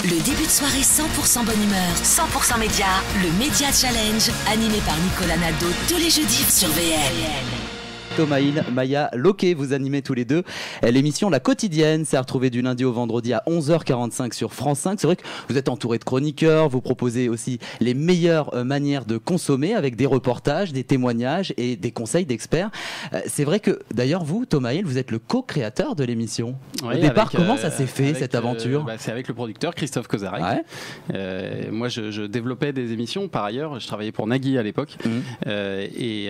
Le début de soirée 100% bonne humeur, 100% média, le Média Challenge, animé par Nicolas Nadeau tous les jeudis sur VL. Thomas Hill, Maya Loquet, vous animez tous les deux l'émission La Quotidienne. C'est à retrouver du lundi au vendredi à 11h45 sur France 5. C'est vrai que vous êtes entouré de chroniqueurs, vous proposez aussi les meilleures manières de consommer avec des reportages, des témoignages et des conseils d'experts. C'est vrai que d'ailleurs vous, Thomas Hill, vous êtes le co-créateur de l'émission. Oui, au départ, comment ça s'est fait cette aventure? C'est avec le producteur Christophe Kozarek. Ouais. Moi je développais des émissions par ailleurs, je travaillais pour Nagui à l'époque et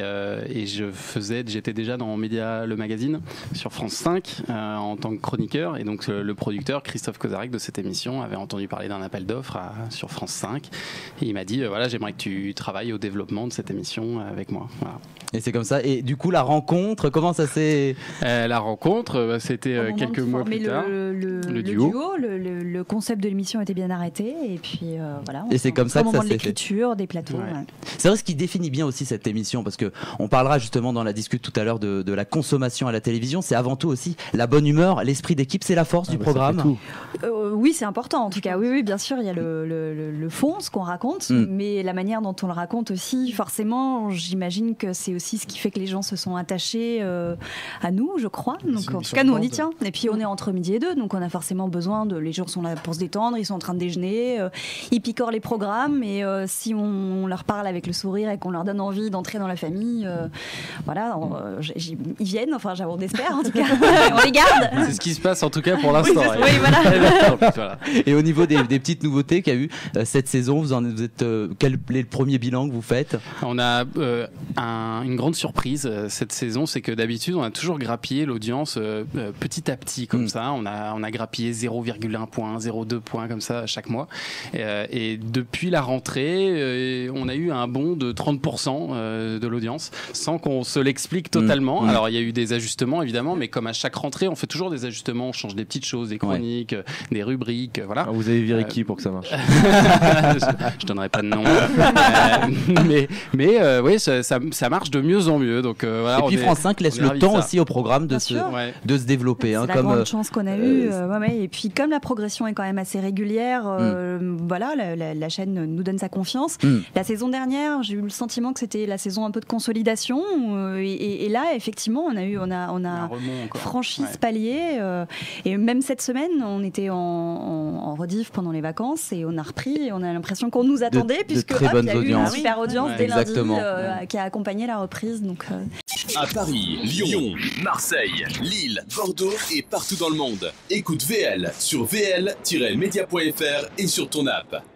j'étais déjà dans Média le magazine sur France 5 en tant que chroniqueur, et donc le producteur Christophe Kozarek de cette émission avait entendu parler d'un appel d'offres sur France 5 et il m'a dit voilà, j'aimerais que tu travailles au développement de cette émission avec moi. Voilà. Et c'est comme ça. Et du coup la rencontre, comment ça s'est... La rencontre, c'était quelques mois plus tard. Le duo, le concept de l'émission était bien arrêté et puis voilà. Et c'est comme ça que ça s'est fait. L'écriture, des plateaux. Ouais. Ouais. C'est vrai ce qui définit bien aussi cette émission, parce que on parlera justement dans la discussion tout à l'heure de la consommation à la télévision. C'est avant tout aussi la bonne humeur, l'esprit d'équipe, c'est la force du programme. Oui, c'est important en tout cas. Oui, bien sûr, il y a le fond, ce qu'on raconte, mais la manière dont on le raconte aussi, forcément, j'imagine que c'est aussi ce qui fait que les gens se sont attachés à nous, je crois. Donc en tout cas, nous on y tient. Et puis on est entre midi et deux, donc on a forcément besoin les gens sont là pour se détendre, ils sont en train de déjeuner, ils picorent les programmes, et si on leur parle avec le sourire et qu'on leur donne envie d'entrer dans la famille, voilà, ils viennent, enfin on espère en tout cas, on les garde. C'est ce qui se passe en tout cas pour l'instant. Oui, voilà. Voilà. Et au niveau des petites nouveautés qu'il y a eu cette saison, vous êtes quel est le premier bilan que vous faites? On a une grande surprise cette saison, c'est que d'habitude on a toujours grappillé l'audience petit à petit comme ça. On a grappillé 0,1 point, 0,2 points comme ça chaque mois. Et depuis la rentrée, on a eu un bond de 30% de l'audience, sans qu'on se l'explique totalement. Alors il y a eu des ajustements évidemment, mais comme à chaque rentrée, on fait toujours des ajustements, on change des petites choses, des chroniques, des rubriques, voilà. Alors vous avez viré qui pour que ça marche? Je donnerai pas de nom. Mais oui, ça marche de mieux en mieux. Donc, voilà, et puis France 5 laisse le temps aussi au programme de se développer. C'est la grande chance qu'on a eue. Et puis comme la progression est quand même assez régulière, voilà, la chaîne nous donne sa confiance. La saison dernière, j'ai eu le sentiment que c'était la saison un peu de consolidation. Et là, effectivement, on a franchi ce palier. Et même cette semaine, on était en rediff pendant les vacances et on a repris. Et on a l'impression qu'on nous attendait, puisque il y a eu une super audience dès lundi qui a accompagné la reprise. Donc, à Paris, Lyon, Marseille, Lille, Bordeaux et partout dans le monde. Écoute VL sur vl-media.fr et sur ton app.